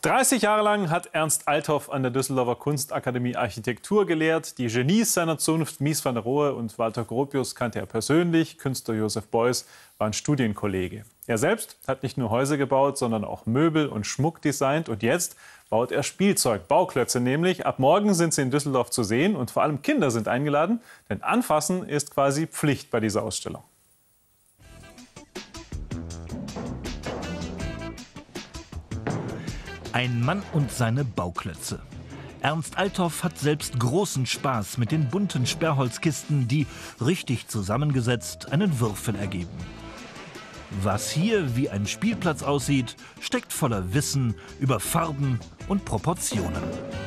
30 Jahre lang hat Ernst Althoff an der Düsseldorfer Kunstakademie Architektur gelehrt. Die Genies seiner Zunft, Mies van der Rohe und Walter Gropius, kannte er persönlich. Künstler Joseph Beuys war ein Studienkollege. Er selbst hat nicht nur Häuser gebaut, sondern auch Möbel und Schmuck designt. Und jetzt baut er Spielzeug, Bauklötze nämlich. Ab morgen sind sie in Düsseldorf zu sehen und vor allem Kinder sind eingeladen. Denn Anfassen ist quasi Pflicht bei dieser Ausstellung. Ein Mann und seine Bauklötze. Ernst Althoff hat selbst großen Spaß mit den bunten Sperrholzkisten, die, richtig zusammengesetzt, einen Würfel ergeben. Was hier wie ein Spielplatz aussieht, steckt voller Wissen über Farben und Proportionen.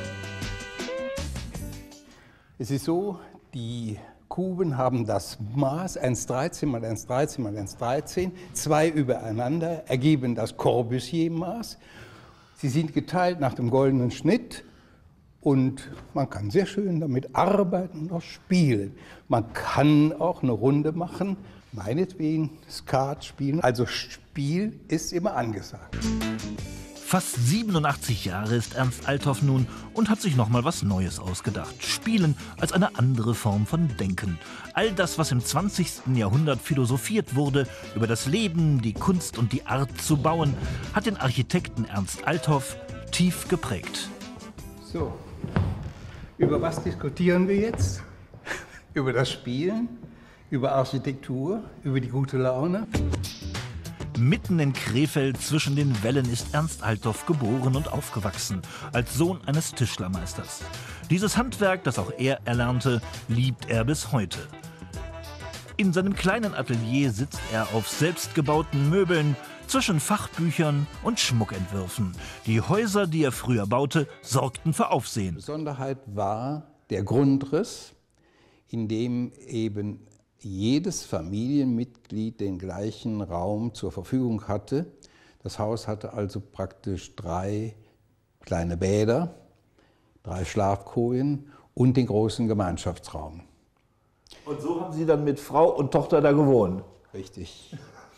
Es ist so, die Kuben haben das Maß 1,13 mal 1,13 mal 1,13, zwei übereinander ergeben das Corbusier-Maß. Sie sind geteilt nach dem goldenen Schnitt und man kann sehr schön damit arbeiten und auch spielen. Man kann auch eine Runde machen, meinetwegen Skat spielen. Also Spiel ist immer angesagt. Fast 87 Jahre ist Ernst Althoff nun und hat sich noch mal was Neues ausgedacht. Spielen als eine andere Form von Denken. All das, was im 20. Jahrhundert philosophiert wurde, über das Leben, die Kunst und die Art zu bauen, hat den Architekten Ernst Althoff tief geprägt. So, über was diskutieren wir jetzt? Über das Spielen, über Architektur, über die gute Laune. Mitten in Krefeld zwischen den Wellen ist Ernst Althoff geboren und aufgewachsen, als Sohn eines Tischlermeisters. Dieses Handwerk, das auch er erlernte, liebt er bis heute. In seinem kleinen Atelier sitzt er auf selbstgebauten Möbeln, zwischen Fachbüchern und Schmuckentwürfen. Die Häuser, die er früher baute, sorgten für Aufsehen. Besonderheit war der Grundriss, in dem eben jedes Familienmitglied den gleichen Raum zur Verfügung hatte. Das Haus hatte also praktisch 3 kleine Bäder, 3 Schlafkojen und den großen Gemeinschaftsraum. Und so haben Sie dann mit Frau und Tochter da gewohnt? Richtig.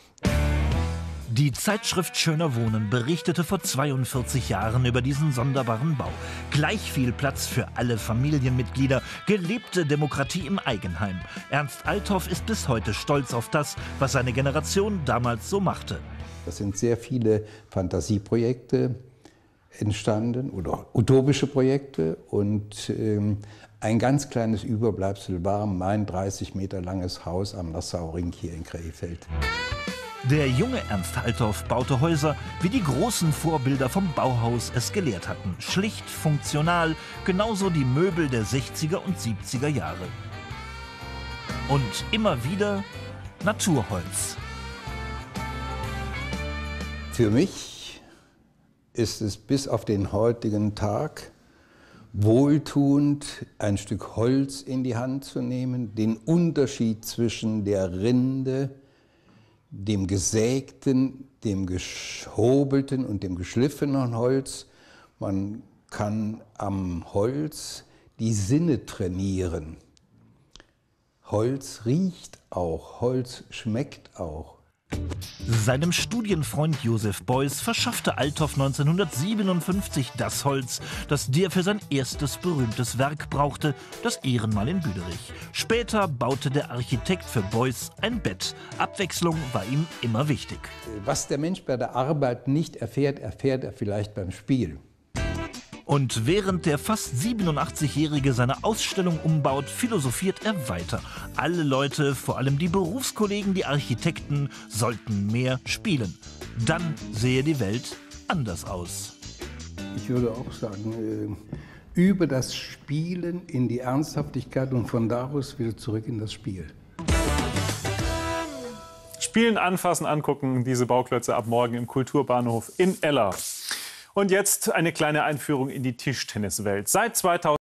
Die Zeitschrift Schöner Wohnen berichtete vor 42 Jahren über diesen sonderbaren Bau. Gleich viel Platz für alle Familienmitglieder, gelebte Demokratie im Eigenheim. Ernst Althoff ist bis heute stolz auf das, was seine Generation damals so machte. Es sind sehr viele Fantasieprojekte entstanden oder utopische Projekte und ein ganz kleines Überbleibsel war mein 30 Meter langes Haus am Nassauring hier in Krefeld. Der junge Ernst Althoff baute Häuser, wie die großen Vorbilder vom Bauhaus es gelehrt hatten. Schlicht, funktional, genauso die Möbel der 60er und 70er Jahre. Und immer wieder Naturholz. Für mich ist es bis auf den heutigen Tag wohltuend, ein Stück Holz in die Hand zu nehmen, den Unterschied zwischen der Rinde, dem gesägten, dem gehobelten und dem geschliffenen Holz. Man kann am Holz die Sinne trainieren. Holz riecht auch, Holz schmeckt auch. Seinem Studienfreund Joseph Beuys verschaffte Althoff 1957 das Holz, das der für sein erstes berühmtes Werk brauchte, das Ehrenmal in Büderich. Später baute der Architekt für Beuys ein Bett. Abwechslung war ihm immer wichtig. Was der Mensch bei der Arbeit nicht erfährt, erfährt er vielleicht beim Spiel. Und während der fast 87-Jährige seine Ausstellung umbaut, philosophiert er weiter. Alle Leute, vor allem die Berufskollegen, die Architekten, sollten mehr spielen. Dann sähe die Welt anders aus. Ich würde auch sagen, über das Spielen in die Ernsthaftigkeit und von daraus wieder zurück in das Spiel. Spielen, anfassen, angucken, diese Bauklötze ab morgen im Kulturbahnhof in Eller. Und jetzt eine kleine Einführung in die Tischtenniswelt. Seit 2000